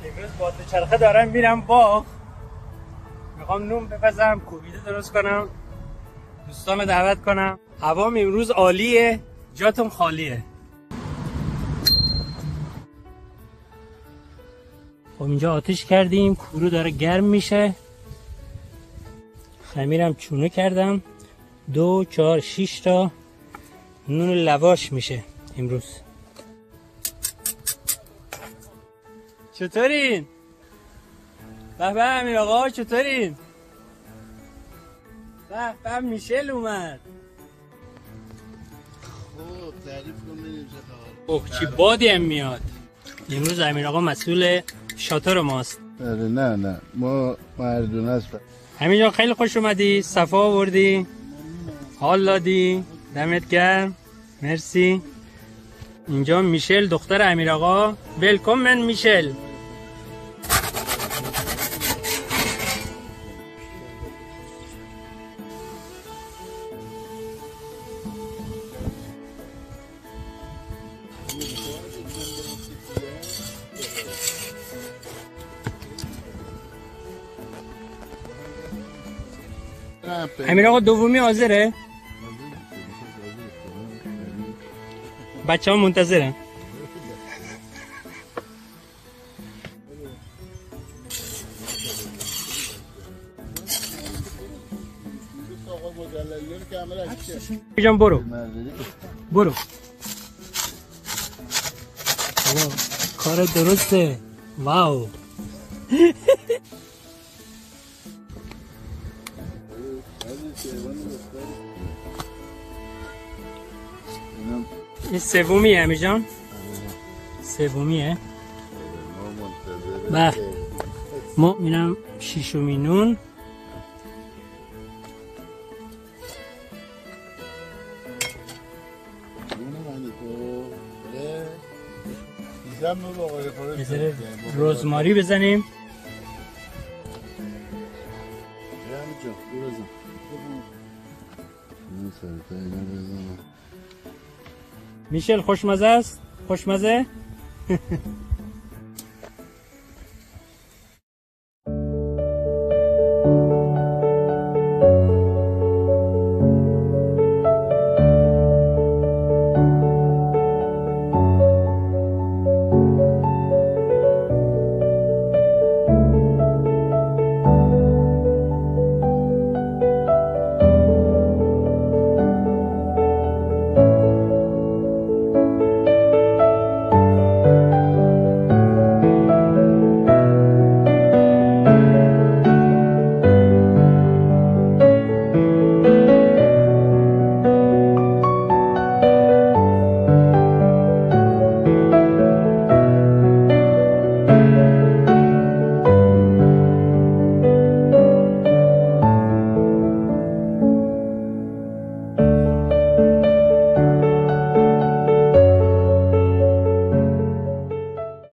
امروز با دوچرخه دارم میرم باغ. میخوام نون بپزم، کوبیده درست کنم، دوستان دعوت کنم. هوام امروز عالیه، جاتون خالیه. خب اینجا آتش کردیم، کورو داره گرم میشه. خمیرم چونه کردم، 2 4 6 تا نون لواش میشه امروز. چطورین؟ به به امیر آقا چطورین؟ به به میشل اومد. خب تعریف کن ببینیم چه خبر. اوه چی بادی هم میاد. امروز امیر آقا مسئول شاتر ماست. نه ما مردونه است. امیر جان خیلی خوش اومدی، صفا آوردی، حال دادی، دمت گرم، مرسی. اینجا میشل دختر امیر آقا. ویلکومن میشل. امیر آقا دومی حاضره؟ بچه ها منتظرن. جان برو کار درسته. واو این سومیه امیر جان؟ سومیه؟ بله ما اینم شیشمی نون. روزماری بزنیم. میشل خوشمزه است؟ خوشمزه؟